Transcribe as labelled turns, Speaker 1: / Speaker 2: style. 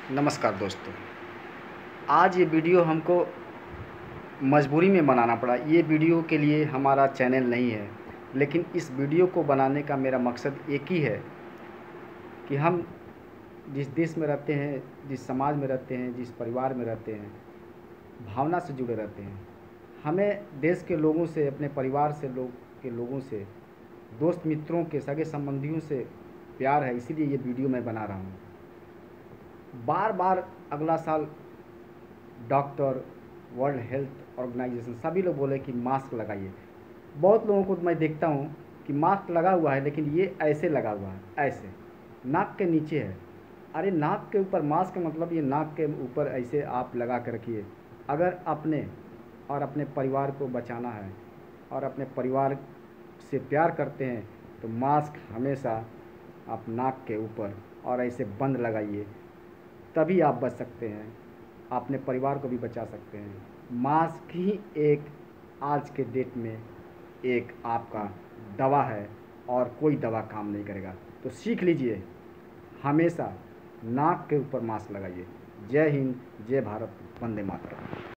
Speaker 1: नमस्कार दोस्तों। आज ये वीडियो हमको मजबूरी में बनाना पड़ा। ये वीडियो के लिए हमारा चैनल नहीं है, लेकिन इस वीडियो को बनाने का मेरा मकसद एक ही है कि हम जिस देश में रहते हैं, जिस समाज में रहते हैं, जिस परिवार में रहते हैं, भावना से जुड़े रहते हैं। हमें देश के लोगों से, अपने परिवार से के लोगों से, दोस्त मित्रों के, सगे संबंधियों से प्यार है, इसीलिए ये वीडियो मैं बना रहा हूँ। बार बार अगला साल डॉक्टर, वर्ल्ड हेल्थ ऑर्गेनाइजेशन सभी लोग बोले कि मास्क लगाइए। बहुत लोगों को मैं देखता हूँ कि मास्क लगा हुआ है, लेकिन ये ऐसे लगा हुआ है, ऐसे नाक के नीचे है। अरे नाक के ऊपर मास्क का मतलब ये नाक के ऊपर ऐसे आप लगा कर रखिए। अगर अपने और अपने परिवार को बचाना है और अपने परिवार से प्यार करते हैं तो मास्क हमेशा आप नाक के ऊपर और ऐसे बंद लगाइए, तभी आप बच सकते हैं, अपने परिवार को भी बचा सकते हैं। मास्क ही एक आज के डेट में एक आपका दवा है और कोई दवा काम नहीं करेगा। तो सीख लीजिए, हमेशा नाक के ऊपर मास्क लगाइए। जय हिंद, जय भारत, वंदे मातरम।